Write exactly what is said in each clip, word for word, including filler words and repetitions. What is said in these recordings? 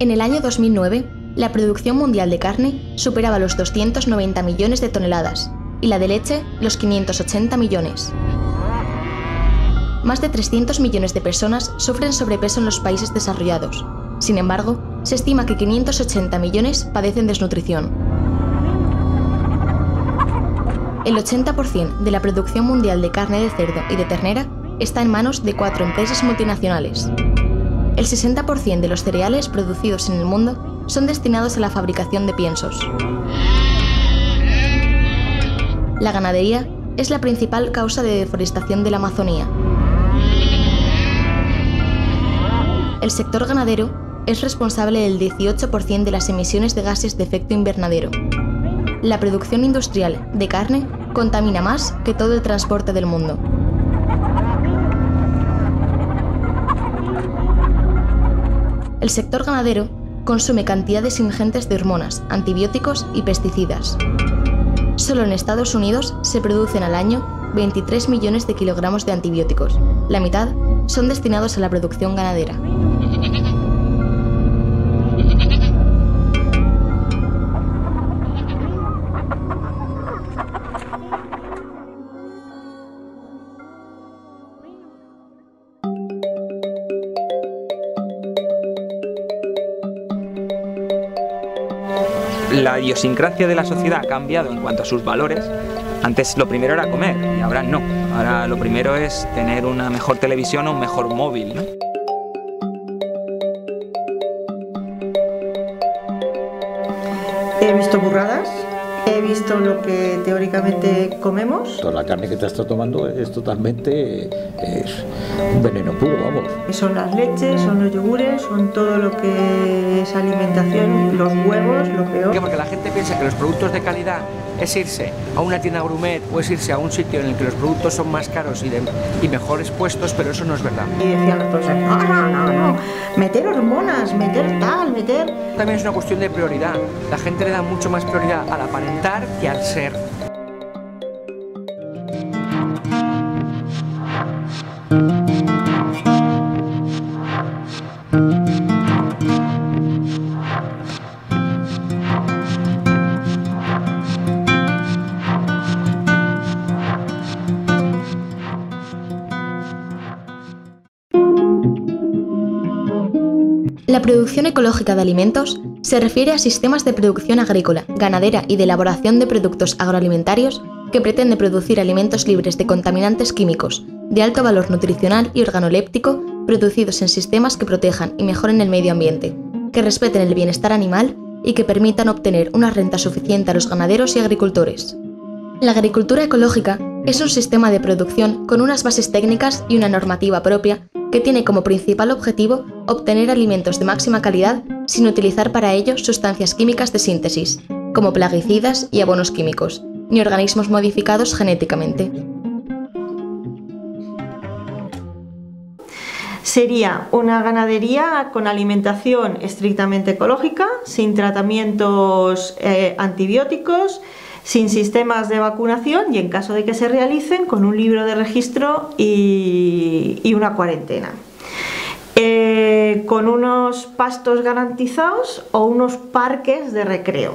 En el año dos mil nueve, la producción mundial de carne superaba los doscientos noventa millones de toneladas y la de leche los quinientos ochenta millones. Más de trescientos millones de personas sufren sobrepeso en los países desarrollados. Sin embargo, se estima que quinientos ochenta millones padecen desnutrición. El ochenta por ciento de la producción mundial de carne de cerdo y de ternera está en manos de cuatro empresas multinacionales. El sesenta por ciento de los cereales producidos en el mundo son destinados a la fabricación de piensos. La ganadería es la principal causa de deforestación de la Amazonía. El sector ganadero es responsable del dieciocho por ciento de las emisiones de gases de efecto invernadero. La producción industrial de carne contamina más que todo el transporte del mundo. El sector ganadero consume cantidades ingentes de hormonas, antibióticos y pesticidas. Solo en Estados Unidos se producen al año veintitrés millones de kilogramos de antibióticos. La mitad son destinados a la producción ganadera. La idiosincrasia de la sociedad ha cambiado en cuanto a sus valores. Antes lo primero era comer y ahora no. Ahora lo primero es tener una mejor televisión o un mejor móvil, ¿no? He visto burradas, he visto lo que teóricamente comemos. Toda la carne que te estás tomando es totalmente es un veneno puro, vamos. Son las leches, son los yogures, son todo lo que es alimentación, los huevos, lo peor. Porque la gente piensa que los productos de calidad es irse a una tienda gourmet o es irse a un sitio en el que los productos son más caros y, de, y mejores puestos, pero eso no es verdad. Y decían los profesores, no, no, no, no, meter hormonas, meter tal, meter... También es una cuestión de prioridad. La gente le da mucho más prioridad al aparentar que al ser. La producción ecológica de alimentos se refiere a sistemas de producción agrícola, ganadera y de elaboración de productos agroalimentarios que pretende producir alimentos libres de contaminantes químicos, de alto valor nutricional y organoléptico, producidos en sistemas que protejan y mejoren el medio ambiente, que respeten el bienestar animal y que permitan obtener una renta suficiente a los ganaderos y agricultores. La agricultura ecológica es un sistema de producción con unas bases técnicas y una normativa propia que tiene como principal objetivo obtener alimentos de máxima calidad sin utilizar para ello sustancias químicas de síntesis, como plaguicidas y abonos químicos, ni organismos modificados genéticamente. Sería una ganadería con alimentación estrictamente ecológica, sin tratamientos eh, antibióticos, sin sistemas de vacunación y, en caso de que se realicen, con un libro de registro y, y una cuarentena. Eh, con unos pastos garantizados o unos parques de recreo.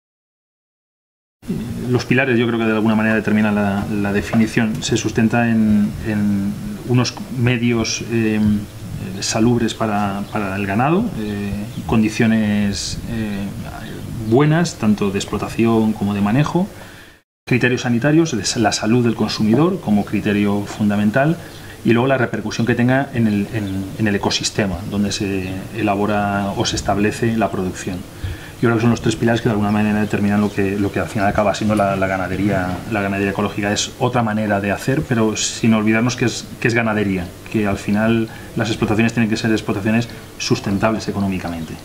Los pilares, yo creo que de alguna manera determinan la, la definición. Se sustenta en, en unos medios eh, salubres para, para el ganado, eh, condiciones eh, buenas, tanto de explotación como de manejo, criterios sanitarios, la salud del consumidor como criterio fundamental, y luego la repercusión que tenga en el, en, en el ecosistema donde se elabora o se establece la producción. Yo creo que son los tres pilares que de alguna manera determinan lo que, lo que al final acaba siendo la, la, ganadería, la ganadería ecológica. Es otra manera de hacer, pero sin olvidarnos que es, que es ganadería, que al final las explotaciones tienen que ser explotaciones sustentables económicamente.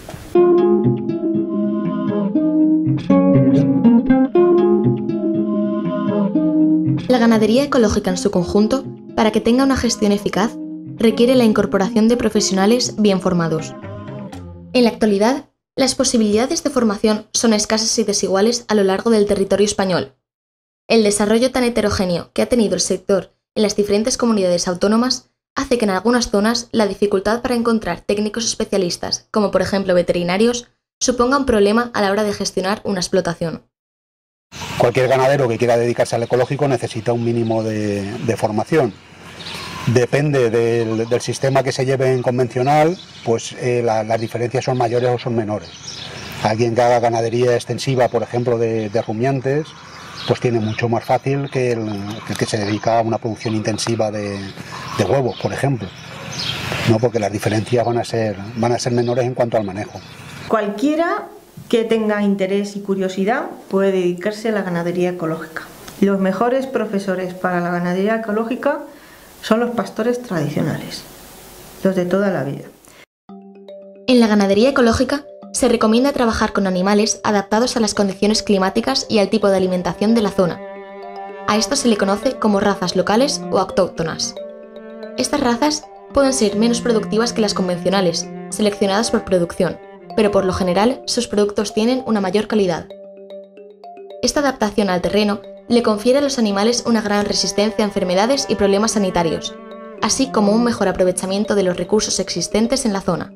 La ganadería ecológica en su conjunto, para que tenga una gestión eficaz, requiere la incorporación de profesionales bien formados. En la actualidad, las posibilidades de formación son escasas y desiguales a lo largo del territorio español. El desarrollo tan heterogéneo que ha tenido el sector en las diferentes comunidades autónomas hace que en algunas zonas la dificultad para encontrar técnicos especialistas, como por ejemplo veterinarios, suponga un problema a la hora de gestionar una explotación. Cualquier ganadero que quiera dedicarse al ecológico necesita un mínimo de, de formación. Depende del, del sistema que se lleve en convencional, pues eh, la, las diferencias son mayores o son menores. Alguien que haga ganadería extensiva, por ejemplo, de, de rumiantes, pues tiene mucho más fácil que el, que el que se dedica a una producción intensiva de, de huevos, por ejemplo, ¿no? Porque las diferencias van a ser, van a ser menores en cuanto al manejo. Cualquiera que tenga interés y curiosidad puede dedicarse a la ganadería ecológica. Los mejores profesores para la ganadería ecológica son los pastores tradicionales, los de toda la vida. En la ganadería ecológica se recomienda trabajar con animales adaptados a las condiciones climáticas y al tipo de alimentación de la zona. A esto se le conoce como razas locales o autóctonas. Estas razas pueden ser menos productivas que las convencionales, seleccionadas por producción, pero por lo general sus productos tienen una mayor calidad. Esta adaptación al terreno le confiere a los animales una gran resistencia a enfermedades y problemas sanitarios, así como un mejor aprovechamiento de los recursos existentes en la zona.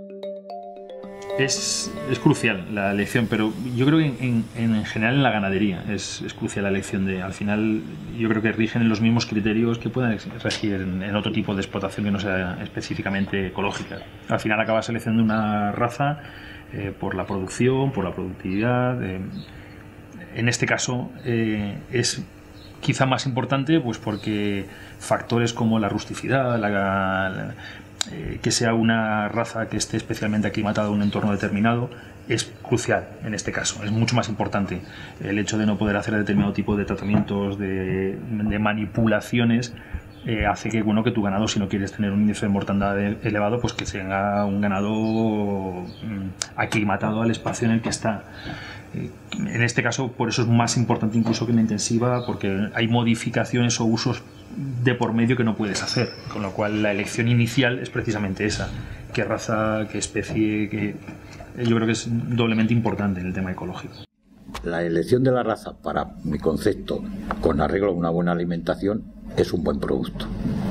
Es, es crucial la elección, pero yo creo que en, en, en general en la ganadería es, es crucial la elección de, al final yo creo que rigen en los mismos criterios que puedan regir en, en otro tipo de explotación que no sea específicamente ecológica. Al final acabas seleccionando una raza eh, por la producción, por la productividad. Eh, en este caso eh, es quizá más importante pues porque factores como la rusticidad, la, la Eh, que sea una raza que esté especialmente aclimatada a un entorno determinado es crucial en este caso, es mucho más importante. El hecho de no poder hacer determinado tipo de tratamientos, de, de manipulaciones, eh, hace que, bueno, que tu ganado, si no quieres tener un índice de mortandad elevado, pues que sea un ganado mm, aclimatado al espacio en el que está. En este caso, por eso es más importante incluso que en la intensiva, porque hay modificaciones o usos de por medio que no puedes hacer, con lo cual la elección inicial es precisamente esa, qué raza, qué especie, que yo creo que es doblemente importante en el tema ecológico. La elección de la raza, para mi concepto, con arreglo a una buena alimentación, es un buen producto.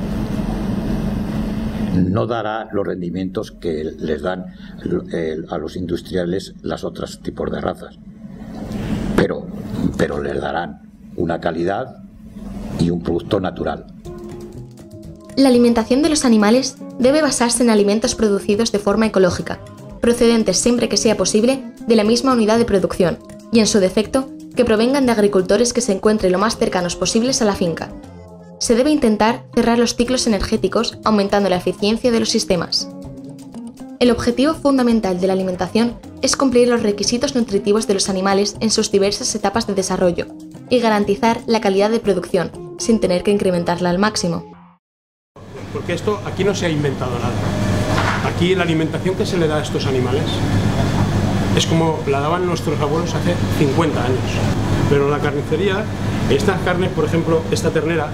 No dará los rendimientos que les dan a los industriales las otros tipos de razas, pero, pero les darán una calidad y un producto natural. La alimentación de los animales debe basarse en alimentos producidos de forma ecológica, procedentes siempre que sea posible de la misma unidad de producción y, en su defecto, que provengan de agricultores que se encuentren lo más cercanos posibles a la finca. Se debe intentar cerrar los ciclos energéticos aumentando la eficiencia de los sistemas. El objetivo fundamental de la alimentación es cumplir los requisitos nutritivos de los animales en sus diversas etapas de desarrollo y garantizar la calidad de producción, sin tener que incrementarla al máximo. Porque esto aquí no se ha inventado nada. Aquí la alimentación que se le da a estos animales es como la daban nuestros abuelos hace cincuenta años. Pero en la carnicería, estas carnes, por ejemplo, esta ternera,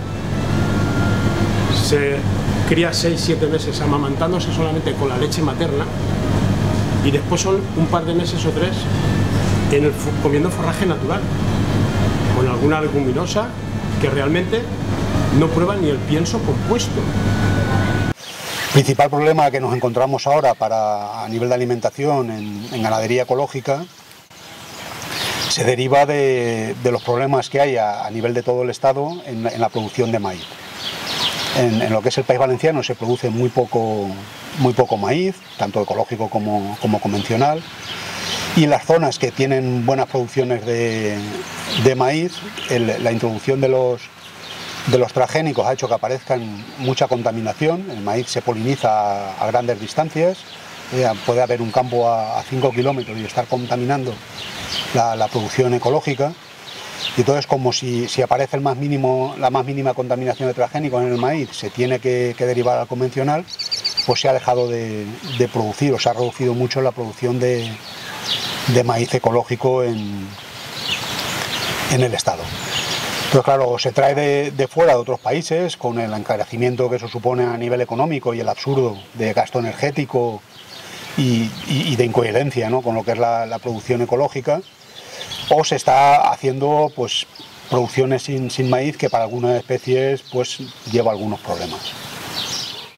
se cría seis siete meses amamantándose solamente con la leche materna y después son un par de meses o tres en el, comiendo forraje natural con alguna leguminosa que realmente no prueba ni el pienso compuesto. El principal problema que nos encontramos ahora para, a nivel de alimentación en, en ganadería ecológica se deriva de, de los problemas que hay a, a nivel de todo el Estado en, en la producción de maíz. En, en lo que es el País Valenciano se produce muy poco, muy poco maíz, tanto ecológico como, como convencional, y en las zonas que tienen buenas producciones de, de maíz, el, la introducción de los, de los transgénicos ha hecho que aparezcan mucha contaminación. El maíz se poliniza a, a grandes distancias, eh, puede haber un campo a cinco kilómetros y estar contaminando la, la producción ecológica. Y entonces, como si, si aparece el más mínimo, la más mínima contaminación de transgénicos en el maíz, se tiene que, que derivar al convencional, pues se ha dejado de, de producir, o se ha reducido mucho la producción de, de maíz ecológico en, en el Estado. Entonces, claro, se trae de, de fuera de otros países, con el encarecimiento que eso supone a nivel económico y el absurdo de gasto energético y, y, y de incoherencia, ¿no?, con lo que es la, la producción ecológica. O se está haciendo pues producciones sin, sin maíz, que para algunas especies pues lleva algunos problemas.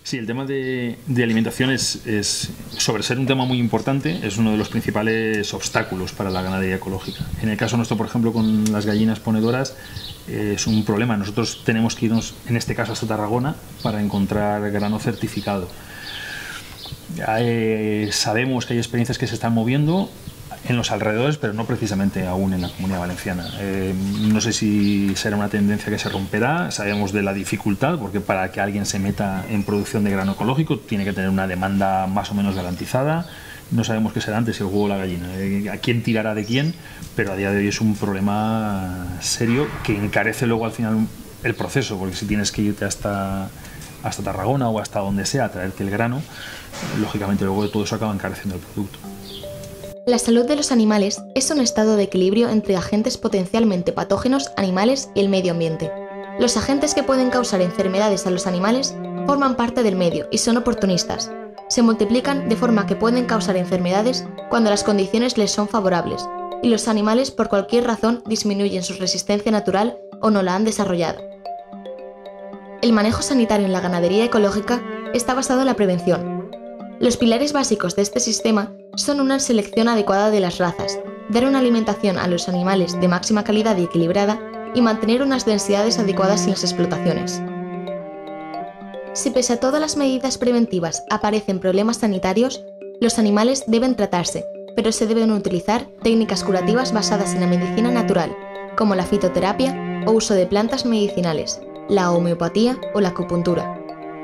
Sí, el tema de, de alimentación es, es, sobre ser un tema muy importante, es uno de los principales obstáculos para la ganadería ecológica. En el caso nuestro, por ejemplo, con las gallinas ponedoras, eh, es un problema. Nosotros tenemos que irnos, en este caso, hasta Tarragona para encontrar grano certificado. Eh, sabemos que hay experiencias que se están moviendo en los alrededores, pero no precisamente aún en la Comunidad Valenciana. Eh, no sé si será una tendencia que se romperá. Sabemos de la dificultad, porque para que alguien se meta en producción de grano ecológico tiene que tener una demanda más o menos garantizada. No sabemos qué será antes, el huevo o la gallina, eh, a quién tirará de quién, pero a día de hoy es un problema serio que encarece luego al final el proceso, porque si tienes que irte hasta, hasta Tarragona o hasta donde sea a traerte el grano, lógicamente luego de todo eso acaba encareciendo el producto. La salud de los animales es un estado de equilibrio entre agentes potencialmente patógenos, animales y el medio ambiente. Los agentes que pueden causar enfermedades a los animales forman parte del medio y son oportunistas. Se multiplican de forma que pueden causar enfermedades cuando las condiciones les son favorables, y los animales por cualquier razón disminuyen su resistencia natural o no la han desarrollado. El manejo sanitario en la ganadería ecológica está basado en la prevención. Los pilares básicos de este sistema son una selección adecuada de las razas, dar una alimentación a los animales de máxima calidad y equilibrada y mantener unas densidades adecuadas en las explotaciones. Si pese a todas las medidas preventivas aparecen problemas sanitarios, los animales deben tratarse, pero se deben utilizar técnicas curativas basadas en la medicina natural, como la fitoterapia o uso de plantas medicinales, la homeopatía o la acupuntura.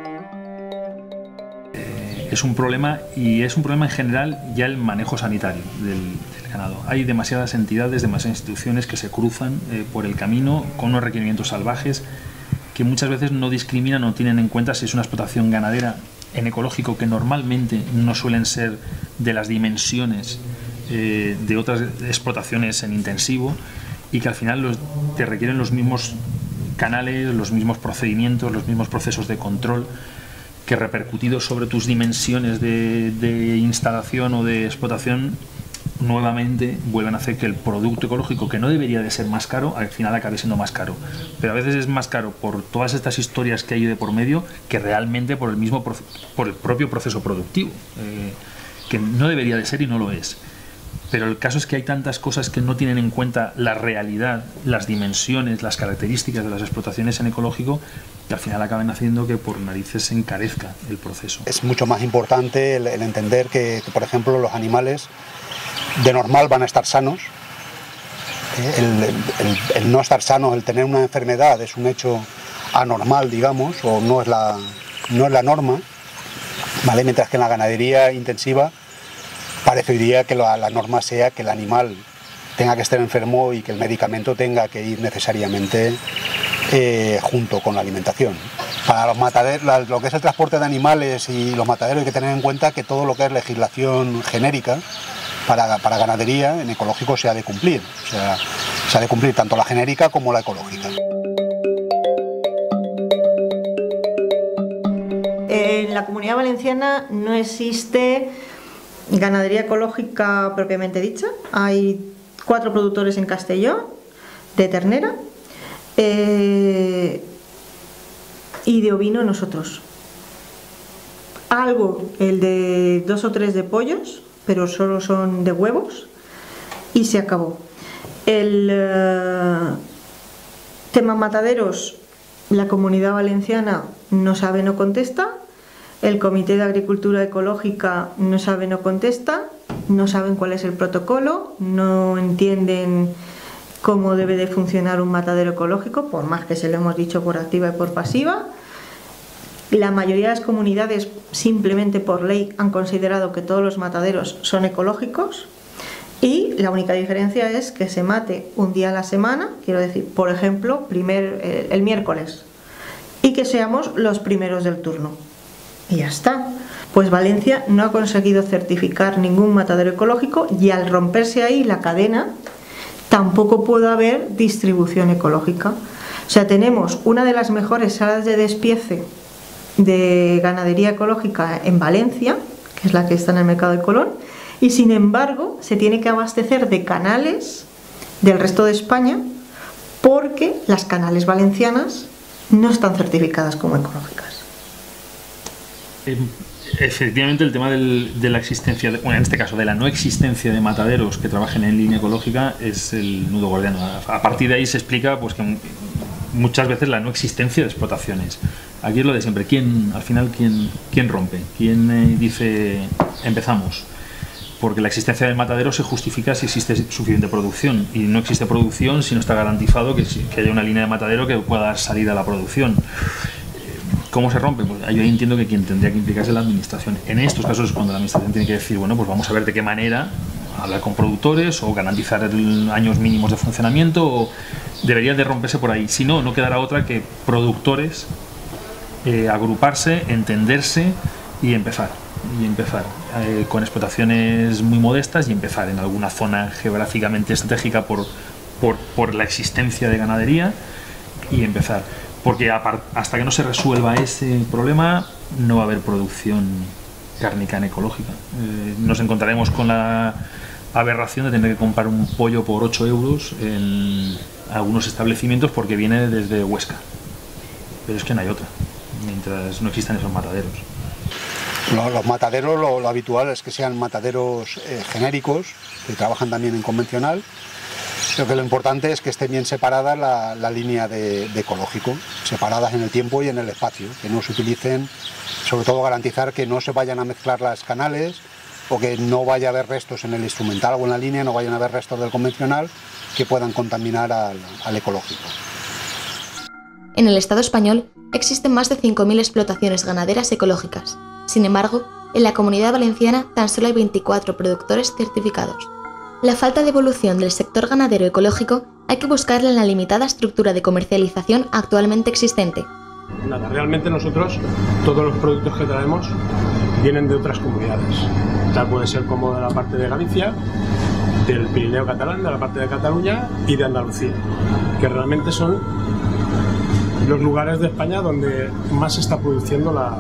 Es un problema, y es un problema en general ya el manejo sanitario del, del ganado. Hay demasiadas entidades, demasiadas instituciones que se cruzan eh, por el camino con unos requerimientos salvajes que muchas veces no discriminan o tienen en cuenta si es una explotación ganadera en ecológico, que normalmente no suelen ser de las dimensiones eh, de otras explotaciones en intensivo, y que al final los, te requieren los mismos canales, los mismos procedimientos, los mismos procesos de control, que repercutidos sobre tus dimensiones de, de instalación o de explotación nuevamente vuelven a hacer que el producto ecológico, que no debería de ser más caro, al final acabe siendo más caro. Pero a veces es más caro por todas estas historias que hay de por medio que realmente por el mismo por el propio proceso productivo, eh, que no debería de ser y no lo es. Pero el caso es que hay tantas cosas que no tienen en cuenta la realidad, las dimensiones, las características de las explotaciones en ecológico, que al final acaban haciendo que por narices se encarezca el proceso. Es mucho más importante el, el entender que, que, por ejemplo, los animales de normal van a estar sanos. El, el, el, el no estar sanos, el tener una enfermedad es un hecho anormal, digamos, o no es la, no es la norma, ¿vale? Mientras que en la ganadería intensiva parecería que la, la norma sea que el animal tenga que estar enfermo y que el medicamento tenga que ir necesariamente eh, junto con la alimentación. Para los mataderos, lo que es el transporte de animales y los mataderos, hay que tener en cuenta que todo lo que es legislación genérica para, para ganadería en ecológico se ha de cumplir. O sea, se ha de cumplir tanto la genérica como la ecológica. En la Comunidad Valenciana no existe ganadería ecológica propiamente dicha. Hay cuatro productores en Castellón de ternera eh, y de ovino nosotros. Algo, el de dos o tres de pollos, pero solo son de huevos, y se acabó. El eh, tema mataderos, la Comunidad Valenciana no sabe, no contesta. El Comité de Agricultura Ecológica no sabe, no contesta, no saben cuál es el protocolo, no entienden cómo debe de funcionar un matadero ecológico, por más que se lo hemos dicho por activa y por pasiva. La mayoría de las comunidades, simplemente por ley, han considerado que todos los mataderos son ecológicos, y la única diferencia es que se mate un día a la semana, quiero decir, por ejemplo, primer, eh, el miércoles, y que seamos los primeros del turno. Y ya está. Pues Valencia no ha conseguido certificar ningún matadero ecológico, y al romperse ahí la cadena tampoco puede haber distribución ecológica. O sea, tenemos una de las mejores salas de despiece de ganadería ecológica en Valencia, que es la que está en el mercado de Colón, y sin embargo se tiene que abastecer de canales del resto de España porque las canales valencianas no están certificadas como ecológicas. Eh, efectivamente, el tema del, de la existencia, de, bueno, en este caso de la no existencia de mataderos que trabajen en línea ecológica es el nudo gordiano. A, a partir de ahí se explica pues que muchas veces la no existencia de explotaciones. Aquí es lo de siempre, ¿quién, al final, quién, quién rompe? ¿Quién eh, dice empezamos? Porque la existencia del matadero se justifica si existe suficiente producción, y no existe producción si no está garantizado que, que haya una línea de matadero que pueda dar salida a la producción. ¿Cómo se rompe? Pues yo entiendo que quien tendría que implicarse es la administración. En estos casos es cuando la administración tiene que decir, bueno, pues vamos a ver de qué manera hablar con productores o garantizar el, años mínimos de funcionamiento, o debería de romperse por ahí. Si no, no quedará otra que productores eh, agruparse, entenderse y empezar. y empezar eh, con explotaciones muy modestas y empezar en alguna zona geográficamente estratégica por, por, por la existencia de ganadería y empezar, porque hasta que no se resuelva ese problema no va a haber producción cárnica en ecológica. Eh, nos encontraremos con la aberración de tener que comprar un pollo por ocho euros en algunos establecimientos porque viene desde Huesca, pero es que no hay otra mientras no existan esos mataderos. Los mataderos, lo, lo habitual es que sean mataderos eh, genéricos, que trabajan también en convencional. Creo que lo importante es que estén bien separadas la, la línea de, de ecológico, separadas en el tiempo y en el espacio, que no se utilicen, sobre todo garantizar que no se vayan a mezclar las canales o que no vaya a haber restos en el instrumental o en la línea, no vayan a haber restos del convencional que puedan contaminar al, al ecológico. En el Estado español existen más de cinco mil explotaciones ganaderas ecológicas. Sin embargo, en la Comunidad Valenciana tan solo hay veinticuatro productores certificados. La falta de evolución del sector ganadero ecológico hay que buscarla en la limitada estructura de comercialización actualmente existente. Nada, realmente nosotros, todos los productos que traemos vienen de otras comunidades. Tal puede ser como de la parte de Galicia, del Pirineo catalán, de la parte de Cataluña y de Andalucía, que realmente son los lugares de España donde más se está produciendo la,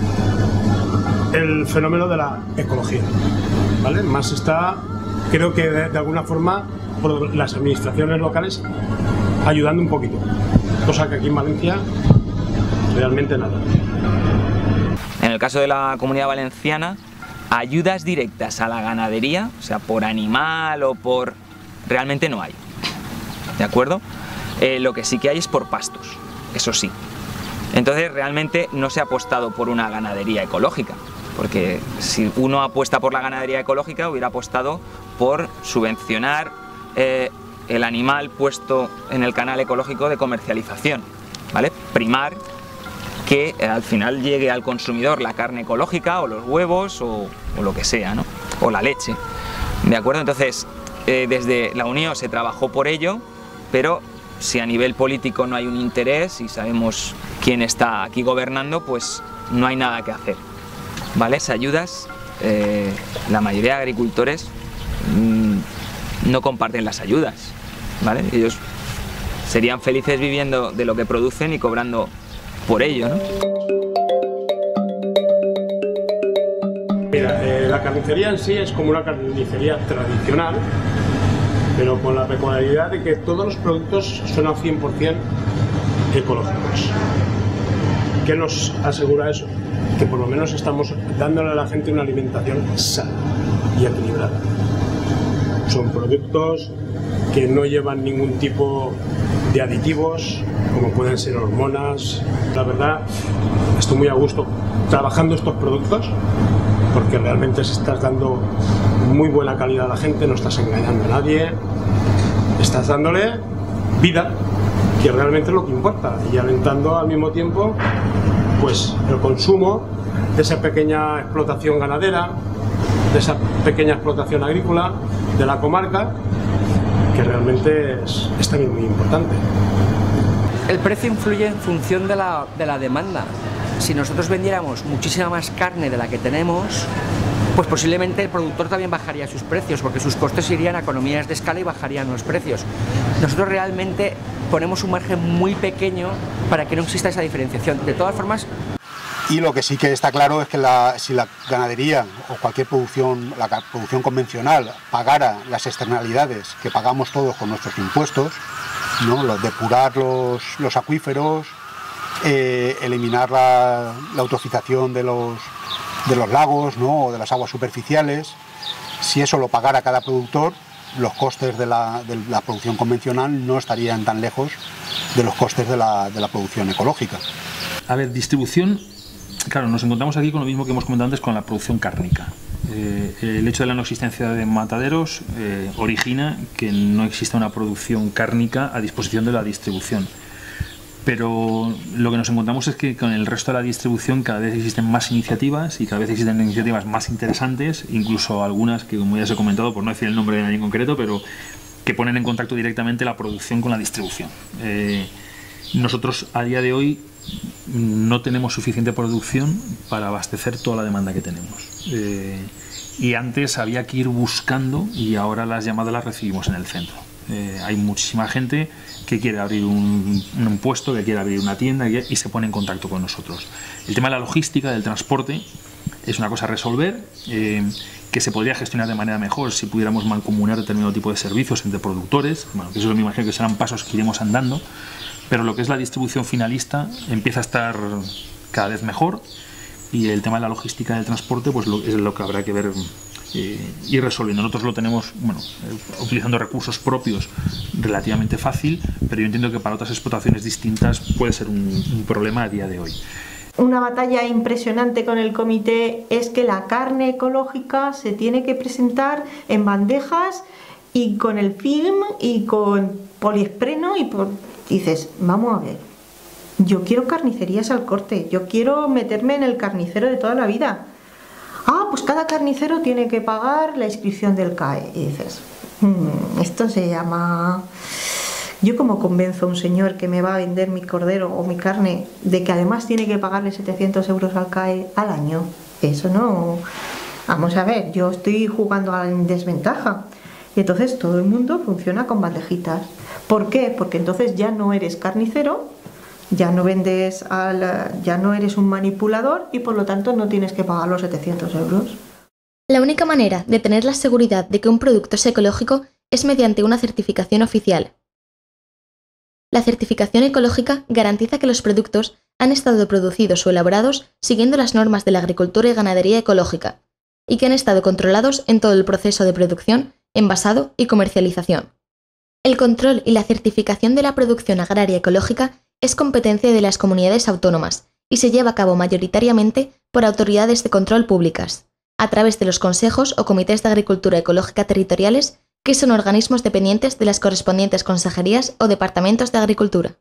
el fenómeno de la ecología, ¿vale? Más está, creo que de, de alguna forma, por las administraciones locales ayudando un poquito, cosa que aquí en Valencia realmente nada. En el caso de la Comunidad Valenciana, ayudas directas a la ganadería, o sea, por animal o por... realmente no hay, ¿de acuerdo? Eh, lo que sí que hay es por pastos, eso sí. Entonces realmente no se ha apostado por una ganadería ecológica, porque si uno apuesta por la ganadería ecológica hubiera apostado por subvencionar eh, el animal puesto en el canal ecológico de comercialización, ¿vale? Primar que eh, al final llegue al consumidor la carne ecológica o los huevos o, o lo que sea, ¿no? O la leche, ¿de acuerdo? Entonces eh, desde la Unión se trabajó por ello, pero si a nivel político no hay un interés y sabemos quién está aquí gobernando, pues no hay nada que hacer, ¿vale? Esas ayudas, eh, la mayoría de agricultores mmm, no comparten las ayudas, ¿vale? Ellos serían felices viviendo de lo que producen y cobrando por ello, ¿no? Mira, eh, la carnicería en sí es como una carnicería tradicional, pero con la peculiaridad de que todos los productos son al cien por cien ecológicos. ¿Qué nos asegura eso? Que por lo menos estamos dándole a la gente una alimentación sana y equilibrada. Son productos que no llevan ningún tipo de aditivos, como pueden ser hormonas. La verdad, estoy muy a gusto trabajando estos productos, porque realmente se estás dando muy buena calidad a la gente, no estás engañando a nadie, estás dándole vida, que realmente es lo que importa, y alentando al mismo tiempo pues el consumo de esa pequeña explotación ganadera, de esa pequeña explotación agrícola de la comarca, que realmente es, es también muy importante. El precio influye en función de la, de la demanda. Si nosotros vendiéramos muchísima más carne de la que tenemos, pues posiblemente el productor también bajaría sus precios, porque sus costes irían a economías de escala y bajarían los precios. Nosotros realmente ponemos un margen muy pequeño para que no exista esa diferenciación. De todas formas... Y lo que sí que está claro es que la, si la ganadería o cualquier producción, la producción convencional, pagara las externalidades que pagamos todos con nuestros impuestos, ¿no? Los depurar los, los acuíferos, eh, eliminar la, la eutrofización de los, de los lagos, ¿no? O de las aguas superficiales. Si eso lo pagara cada productor, los costes de la, de la producción convencional no estarían tan lejos de los costes de la, de la producción ecológica. A ver, distribución, claro, nos encontramos aquí con lo mismo que hemos comentado antes con la producción cárnica. Eh, el hecho de la no existencia de mataderos eh, origina que no exista una producción cárnica a disposición de la distribución. Pero lo que nos encontramos es que con el resto de la distribución cada vez existen más iniciativas y cada vez existen iniciativas más interesantes, incluso algunas que, como ya os he comentado, por no decir el nombre de nadie en concreto, pero que ponen en contacto directamente la producción con la distribución. Eh, nosotros a día de hoy no tenemos suficiente producción para abastecer toda la demanda que tenemos. Eh, y antes había que ir buscando y ahora las llamadas las recibimos en el centro. Eh, hay muchísima gente que quiere abrir un, un puesto, que quiere abrir una tienda y se pone en contacto con nosotros. El tema de la logística, del transporte, es una cosa a resolver, eh, que se podría gestionar de manera mejor si pudiéramos mancomunar determinado tipo de servicios entre productores. Bueno, que eso me imagino que serán pasos que iremos andando, pero lo que es la distribución finalista empieza a estar cada vez mejor y el tema de la logística del transporte pues lo, es lo que habrá que ver eh, ir resolviendo. Nosotros lo tenemos, bueno, eh, utilizando recursos propios relativamente fácil, pero yo entiendo que para otras explotaciones distintas puede ser un, un problema a día de hoy. Una batalla impresionante con el comité es que la carne ecológica se tiene que presentar en bandejas y con el film y con poliespreno y por... dices, vamos a ver, yo quiero carnicerías al corte, yo quiero meterme en el carnicero de toda la vida. Ah, pues cada carnicero tiene que pagar la inscripción del C A E. Y dices, mmm, esto se llama... Yo como convenzo a un señor que me va a vender mi cordero o mi carne de que además tiene que pagarle setecientos euros al C A E al año. Eso no... Vamos a ver, yo estoy jugando a la desventaja. Y entonces todo el mundo funciona con bandejitas. ¿Por qué? Porque entonces ya no eres carnicero, ya no vendes al, ya no eres un manipulador y por lo tanto no tienes que pagar los setecientos euros. La única manera de tener la seguridad de que un producto es ecológico es mediante una certificación oficial. La certificación ecológica garantiza que los productos han estado producidos o elaborados siguiendo las normas de la agricultura y ganadería ecológica y que han estado controlados en todo el proceso de producción, envasado y comercialización. El control y la certificación de la producción agraria ecológica es competencia de las comunidades autónomas y se lleva a cabo mayoritariamente por autoridades de control públicas, a través de los consejos o comités de agricultura ecológica territoriales, que son organismos dependientes de las correspondientes consejerías o departamentos de agricultura.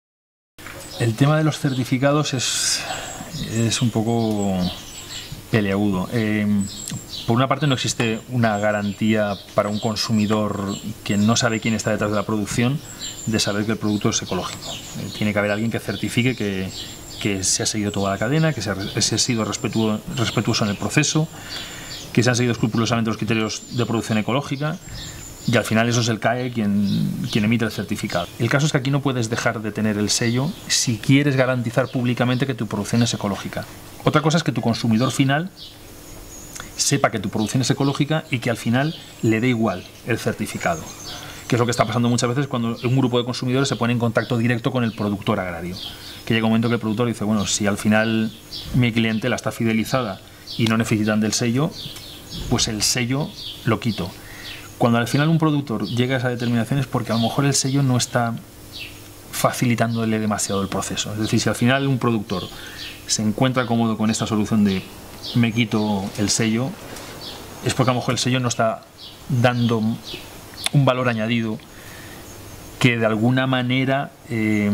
El tema de los certificados es, es un poco peleagudo. Eh, por una parte no existe una garantía para un consumidor que no sabe quién está detrás de la producción de saber que el producto es ecológico. Eh, tiene que haber alguien que certifique que, que se ha seguido toda la cadena, que se ha, se ha sido respetuoso, respetuoso en el proceso, que se han seguido escrupulosamente los criterios de producción ecológica y al final eso es el C A E quien, quien emite el certificado. El caso es que aquí no puedes dejar de tener el sello si quieres garantizar públicamente que tu producción es ecológica. Otra cosa es que tu consumidor final sepa que tu producción es ecológica y que al final le dé igual el certificado, que es lo que está pasando muchas veces cuando un grupo de consumidores se pone en contacto directo con el productor agrario, que llega un momento que el productor dice, bueno, si al final mi clientela está fidelizada y no necesitan del sello, pues el sello lo quito. Cuando al final un productor llega a esa determinación es porque a lo mejor el sello no está facilitándole demasiado el proceso. Es decir, si al final un productor se encuentra cómodo con esta solución de me quito el sello, es porque a lo mejor el sello no está dando un valor añadido que de alguna manera eh,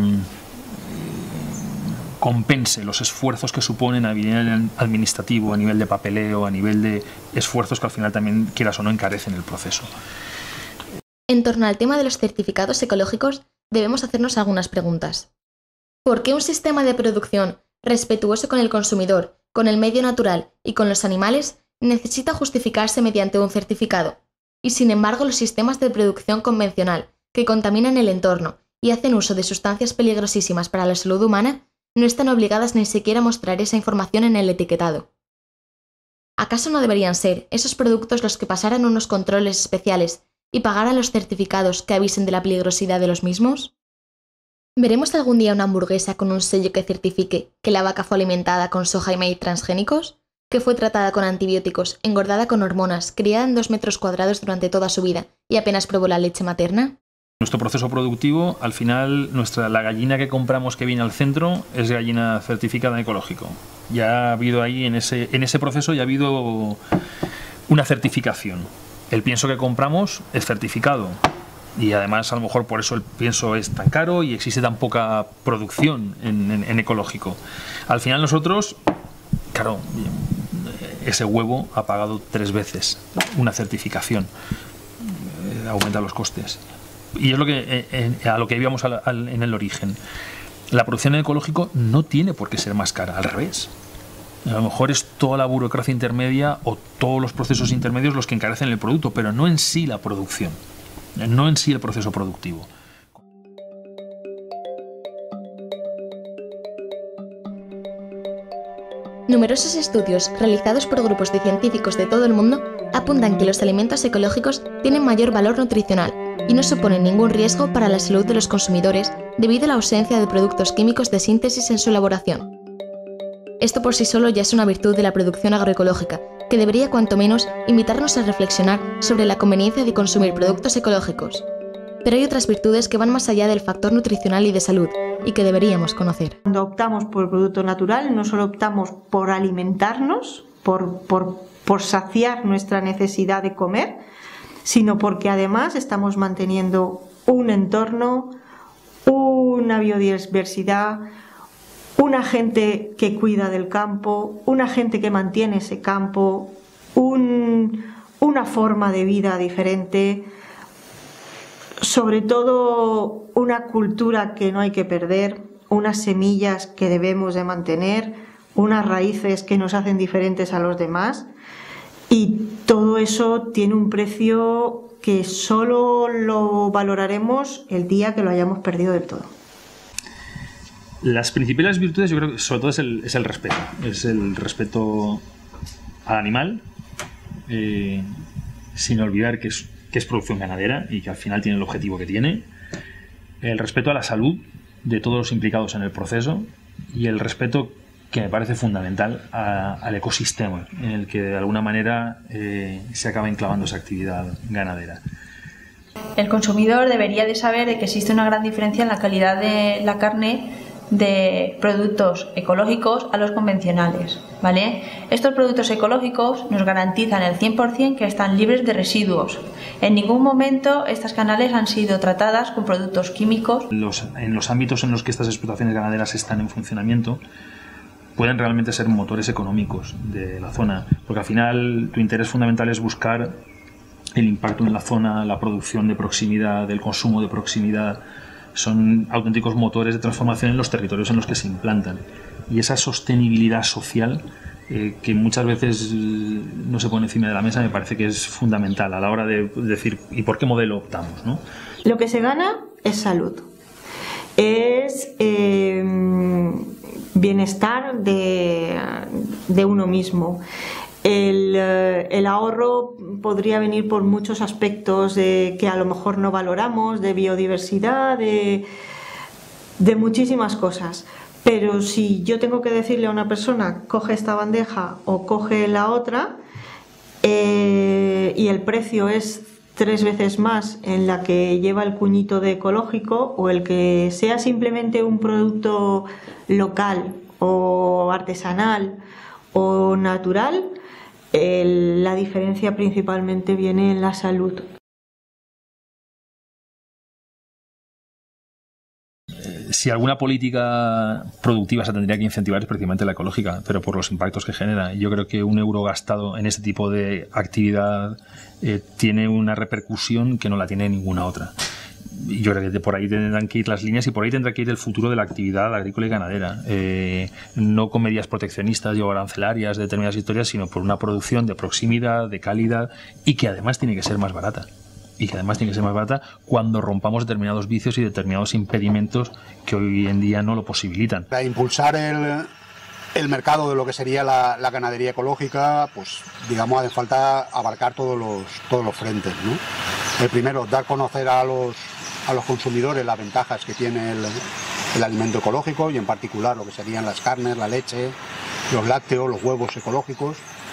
compense los esfuerzos que suponen a nivel administrativo, a nivel de papeleo, a nivel de esfuerzos que al final también, quieras o no, encarecen el proceso. En torno al tema de los certificados ecológicos, debemos hacernos algunas preguntas. ¿Por qué un sistema de producción respetuoso con el consumidor, con el medio natural y con los animales necesita justificarse mediante un certificado? Y sin embargo, los sistemas de producción convencional, que contaminan el entorno y hacen uso de sustancias peligrosísimas para la salud humana, no están obligadas ni siquiera a mostrar esa información en el etiquetado. ¿Acaso no deberían ser esos productos los que pasaran unos controles especiales y pagaran los certificados que avisen de la peligrosidad de los mismos? ¿Veremos algún día una hamburguesa con un sello que certifique que la vaca fue alimentada con soja y maíz transgénicos? ¿Que fue tratada con antibióticos, engordada con hormonas, criada en dos metros cuadrados durante toda su vida y apenas probó la leche materna? Nuestro proceso productivo, al final, nuestra, la gallina que compramos que viene al centro es gallina certificada en ecológico. Ya ha habido ahí, en ese, en ese proceso, ya ha habido una certificación. El pienso que compramos es certificado. Y además, a lo mejor por eso el pienso es tan caro y existe tan poca producción en, en, en ecológico. Al final nosotros, claro, ese huevo ha pagado tres veces una certificación. Eh, aumenta los costes. Y es lo que, eh, a lo que íbamos al, al, en el origen. La producción en ecológico no tiene por qué ser más cara, al revés. A lo mejor es toda la burocracia intermedia o todos los procesos intermedios los que encarecen el producto, pero no en sí la producción, no en sí el proceso productivo. Numerosos estudios realizados por grupos de científicos de todo el mundo apuntan que los alimentos ecológicos tienen mayor valor nutricional y no suponen ningún riesgo para la salud de los consumidores debido a la ausencia de productos químicos de síntesis en su elaboración. Esto por sí solo ya es una virtud de la producción agroecológica, que debería cuanto menos invitarnos a reflexionar sobre la conveniencia de consumir productos ecológicos. Pero hay otras virtudes que van más allá del factor nutricional y de salud, y que deberíamos conocer. Cuando optamos por el producto natural, no solo optamos por alimentarnos, por, por, por saciar nuestra necesidad de comer, sino porque además estamos manteniendo un entorno, una biodiversidad, una gente que cuida del campo, una gente que mantiene ese campo, un, una forma de vida diferente, sobre todo una cultura que no hay que perder, unas semillas que debemos de mantener, unas raíces que nos hacen diferentes a los demás, y todo eso tiene un precio que solo lo valoraremos el día que lo hayamos perdido del todo. Las principales virtudes, yo creo que sobre todo es el, es el respeto, es el respeto al animal, eh, sin olvidar que es, que es producción ganadera y que al final tiene el objetivo que tiene, el respeto a la salud de todos los implicados en el proceso y el respeto, que me parece fundamental, a, al ecosistema en el que de alguna manera eh, se acaba enclavando esa actividad ganadera. El consumidor debería de saber de que existe una gran diferencia en la calidad de la carne de productos ecológicos a los convencionales, ¿vale? Estos productos ecológicos nos garantizan el cien por cien que están libres de residuos. En ningún momento estas canales han sido tratadas con productos químicos. Los, en los ámbitos en los que estas explotaciones ganaderas están en funcionamiento, pueden realmente ser motores económicos de la zona, porque al final tu interés fundamental es buscar el impacto en la zona, la producción de proximidad, el consumo de proximidad. Son auténticos motores de transformación en los territorios en los que se implantan. Y esa sostenibilidad social, eh, que muchas veces no se pone encima de la mesa, me parece que es fundamental a la hora de decir ¿y por qué modelo optamos?, ¿no? Lo que se gana es salud, es eh, bienestar de, de uno mismo. El, el ahorro podría venir por muchos aspectos de, que a lo mejor no valoramos, de biodiversidad, de, de muchísimas cosas. Pero si yo tengo que decirle a una persona, coge esta bandeja o coge la otra, eh, y el precio es tres veces más en la que lleva el cuñito de ecológico, o el que sea simplemente un producto local o artesanal o natural, El, la diferencia principalmente viene en la salud. Si alguna política productiva se tendría que incentivar es precisamente la ecológica, pero por los impactos que genera. Yo creo que un euro gastado en este tipo de actividad eh, tiene una repercusión que no la tiene ninguna otra. Yo creo que por ahí tendrán que ir las líneas y por ahí tendrá que ir el futuro de la actividad agrícola y ganadera. Eh, no con medidas proteccionistas y arancelarias de determinadas historias, sino por una producción de proximidad, de calidad y que además tiene que ser más barata. Y que además tiene que ser más barata cuando rompamos determinados vicios y determinados impedimentos que hoy en día no lo posibilitan. Para impulsar el, el mercado de lo que sería la, la ganadería ecológica, pues digamos hace falta abarcar todos los, todos los frentes, ¿no? El primero, dar a conocer a los a los consumidores las ventajas que tiene el, el alimento ecológico y en particular lo que serían las carnes, la leche, los lácteos, los huevos ecológicos.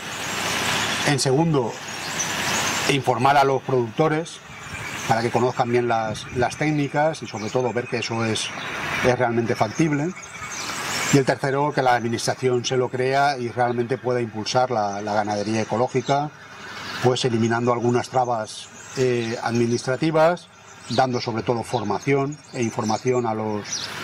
En segundo, informar a los productores para que conozcan bien las, las técnicas y sobre todo ver que eso es, es realmente factible. Y el tercero, que la administración se lo crea y realmente pueda impulsar la, la ganadería ecológica, pues eliminando algunas trabas eh, administrativas, dando sobre todo formación e información a los,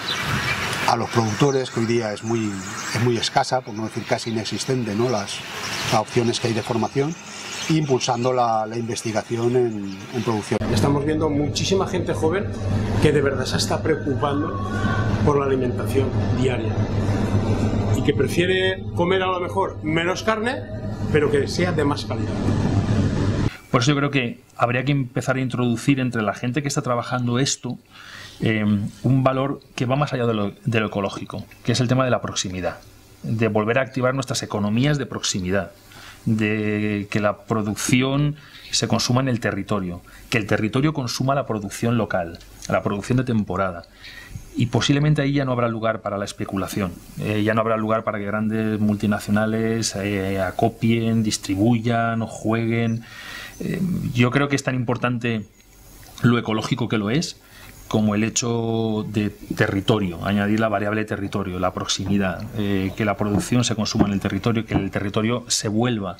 a los productores, que hoy día es muy, es muy escasa, por no decir casi inexistente, ¿no? las, las opciones que hay de formación, e impulsando la, la investigación en, en producción. Estamos viendo muchísima gente joven que de verdad se está preocupando por la alimentación diaria y que prefiere comer a lo mejor menos carne, pero que sea de más calidad. Por eso yo creo que habría que empezar a introducir entre la gente que está trabajando esto eh, un valor que va más allá de lo, de lo ecológico, que es el tema de la proximidad, de volver a activar nuestras economías de proximidad, de que la producción se consuma en el territorio, que el territorio consuma la producción local, la producción de temporada. Y posiblemente ahí ya no habrá lugar para la especulación, eh, ya no habrá lugar para que grandes multinacionales eh, acopien, distribuyan o jueguen. Eh, yo creo que es tan importante lo ecológico que lo es, como el hecho de territorio, añadir la variable territorio, la proximidad, eh, que la producción se consuma en el territorio, que el territorio se vuelva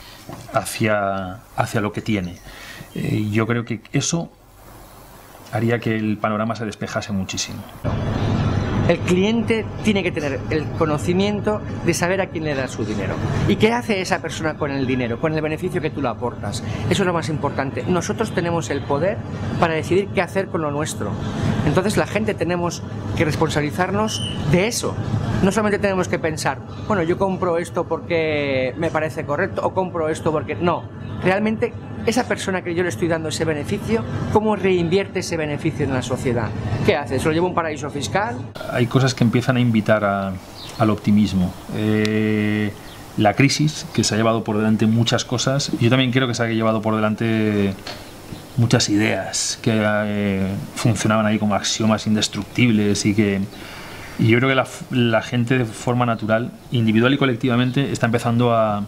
hacia, hacia lo que tiene. Eh, yo creo que eso haría que el panorama se despejase muchísimo. El cliente tiene que tener el conocimiento de saber a quién le da su dinero. ¿Y qué hace esa persona con el dinero, con el beneficio que tú le aportas? Eso es lo más importante. Nosotros tenemos el poder para decidir qué hacer con lo nuestro. Entonces la gente tenemos que responsabilizarnos de eso. No solamente tenemos que pensar, bueno, yo compro esto porque me parece correcto o compro esto porque... No, realmente esa persona que yo le estoy dando ese beneficio, ¿cómo reinvierte ese beneficio en la sociedad? ¿Qué hace? ¿Se lo lleva a un paraíso fiscal? Hay cosas que empiezan a invitar a, al optimismo. Eh, la crisis, que se ha llevado por delante muchas cosas, yo también creo que se ha llevado por delante muchas ideas que eh, funcionaban ahí como axiomas indestructibles y que y yo creo que la, la gente de forma natural, individual y colectivamente, está empezando a,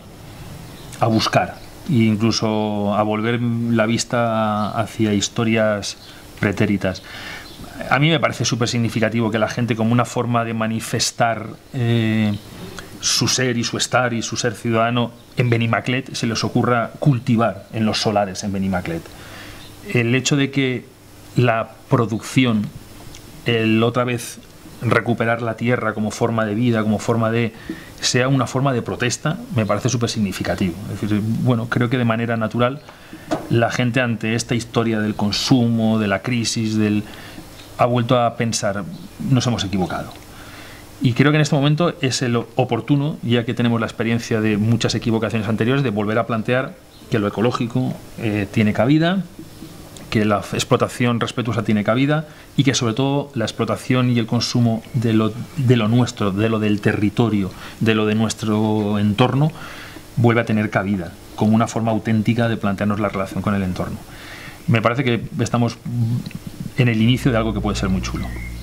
a buscar e incluso a volver la vista hacia historias pretéritas. A mí me parece súper significativo que la gente, como una forma de manifestar eh, su ser y su estar y su ser ciudadano en Benimaclet, se les ocurra cultivar en los solares en Benimaclet. El hecho de que la producción, el otra vez recuperar la tierra como forma de vida, como forma de... sea una forma de protesta, me parece súper significativo. Es decir, bueno, creo que de manera natural la gente ante esta historia del consumo, de la crisis, del... ha vuelto a pensar, nos hemos equivocado. Y creo que en este momento es el oportuno, ya que tenemos la experiencia de muchas equivocaciones anteriores, de volver a plantear que lo ecológico eh, tiene cabida, que la explotación respetuosa tiene cabida y que sobre todo la explotación y el consumo de lo, de lo nuestro, de lo del territorio, de lo de nuestro entorno, vuelve a tener cabida como una forma auténtica de plantearnos la relación con el entorno. Me parece que estamos en el inicio de algo que puede ser muy chulo.